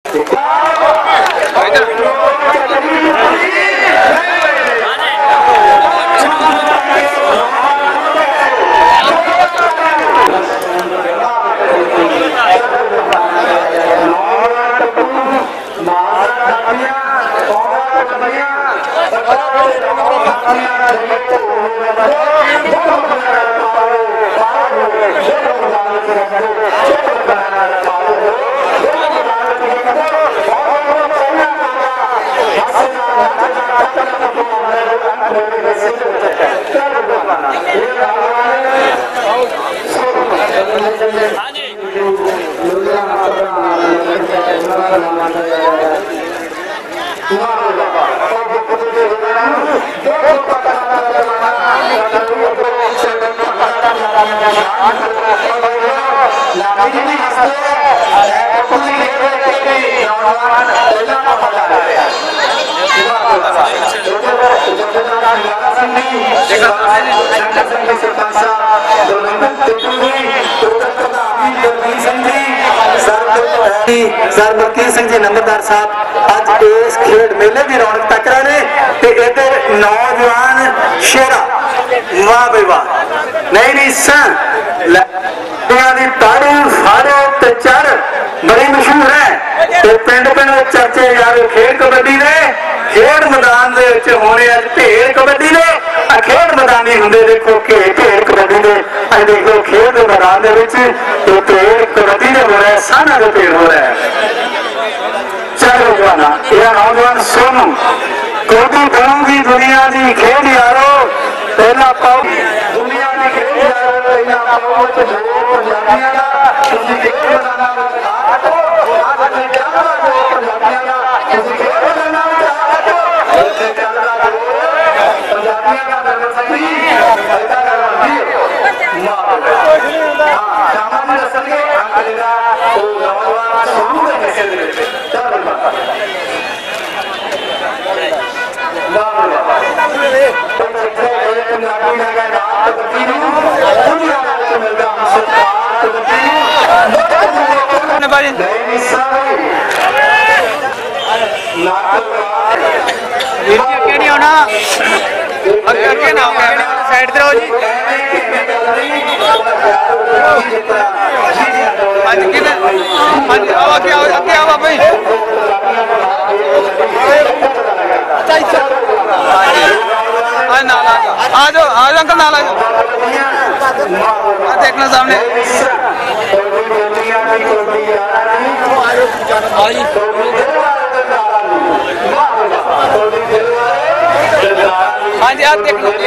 Sir Malkit Singh ji नंबरदार साहब अज इस खेड मेले की रौनक तक रहे हैं ते इधर नौजवान शेरा वाह भाई वाह नहीं ताड़ू फाड़ो ते चढ़ बड़ी मशहूर है ते पिंड पिंड चर्चे यार खेड कबड्डी ने खेड मैदान दे होने अज ढेर कबड्डी ने खेड मैदानी होंगे देखो ढेर कबड्डी ने अज देखो खेड के मैदान के ढेर कबड्डी ने हो रहा है साना का ढेर हो रहा है। चलो जवाना यह नौजवान सोनू कबड्डी बनूंगी दुनिया की खेड यारो पहला पाओ दुनिया की खेड यारो पहला पाओ साइड रहो जी आ जाओ अंकल नाल आ जाओ देखना सामने हाँ जी आप देख लो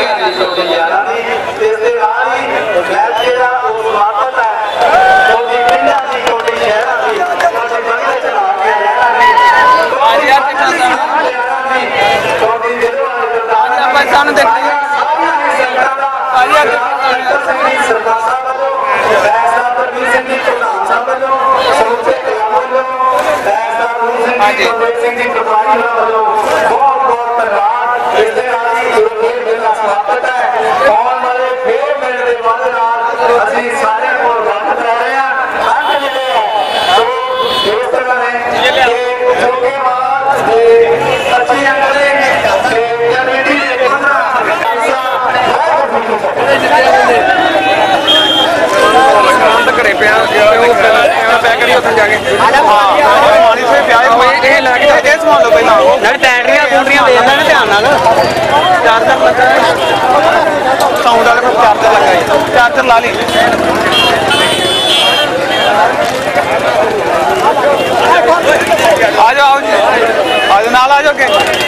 चार्जर ला ली आ जाओ आओ जी आज नाल आ जाओ के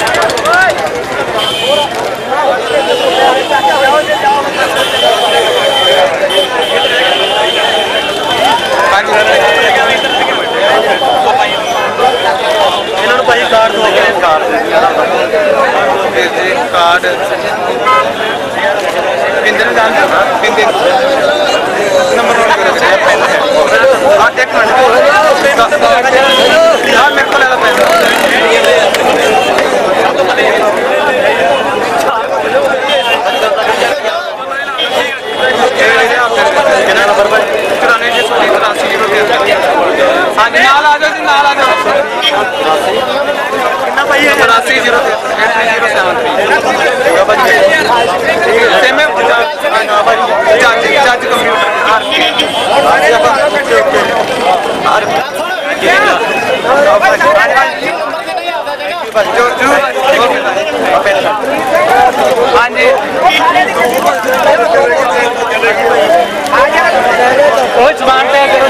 इन्होंने भाई कार्ड दो कार्ड पिंदे पिंदे नंबर नोट करो एक मिनट हाँ मेरे को लेना हाँ जी नाल आ जाओ जी नाल आ जाओ हाँ जी समान तय करो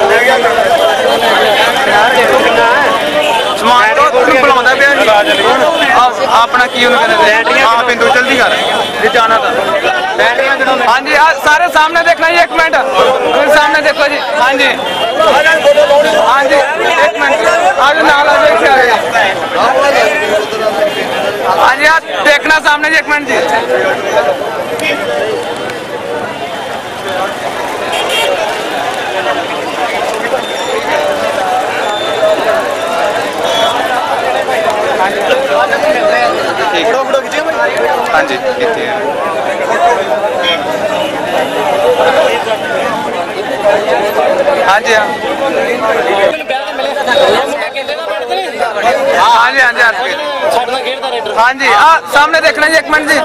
समान तो बुलाता पे अपना की हाँ पिंडू जल्दी कर जाना था हाँ जी सारे सामने देखना जी एक मिनट सामने देखो जी हाँ जी हाँ जी एक मिनट आज नाल हाँ जी आप देखना सामने जी एक मिनट जी हाँ जी हाँ जी हाँ जी हाँ जी हाँ जी सामने देखना जी एक मिनट जी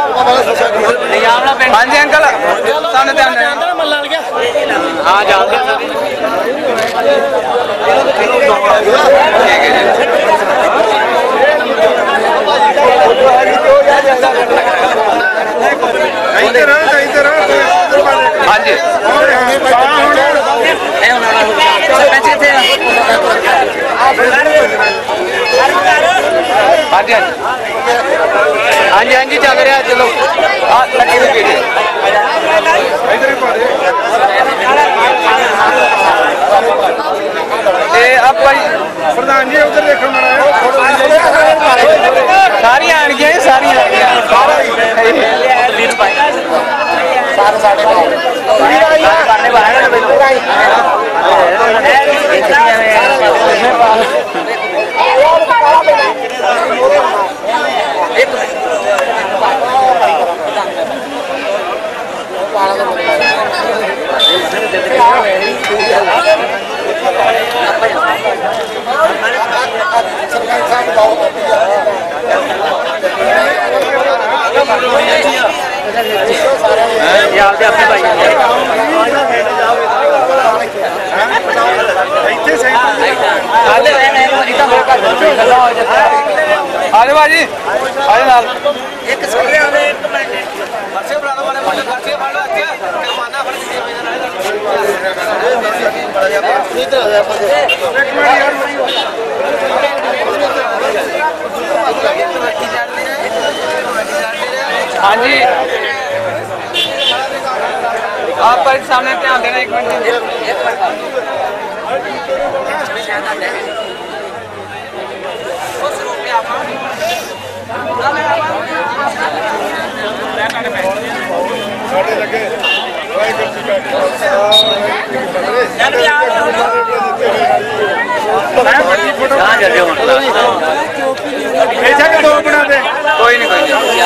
हाँ जी अंकल सामने ध्यान हाँ जानते हाँ जी हाँ जी हाँ जी हाँ जी चल रहा चलो प्रधान जी उधर देखो सारी आनिया सारी अपने भाई आजे भाजी आजे नाल हाँ जी आप पर सामने ध्यान देना एक मिनट कोई नहीं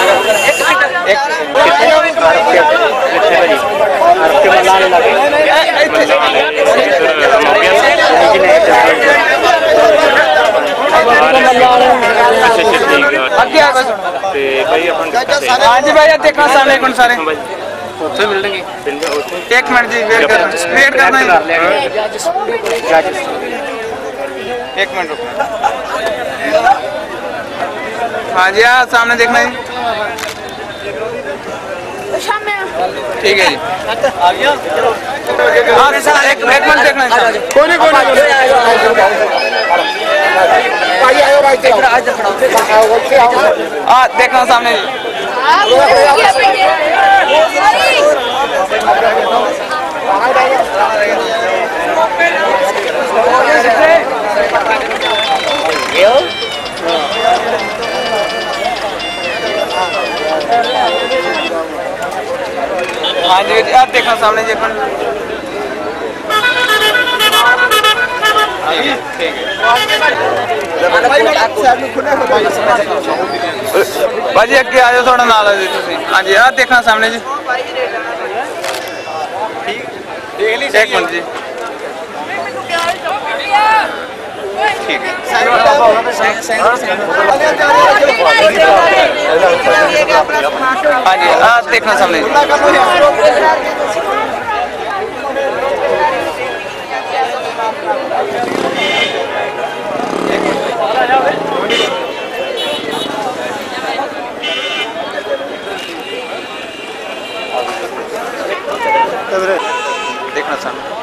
हाँ जी भाई देखना सामने कौन सारे मिलेंगे एक मिनट जी वेट करना एक मिनट रुकना हाँ जी हाँ सामने देखना है ठीक है जी हाँ एक मिनट देखना है हाँ देखना सामने हाँ जी आप देखना सामने जी ठीक है भाजी अगे आ जाओ थोड़ा नाल आ जाओ हाँ जी आप देखना सामने जी एक मिनट जी ठीक है हाँ जी देखना सामने देखना सामने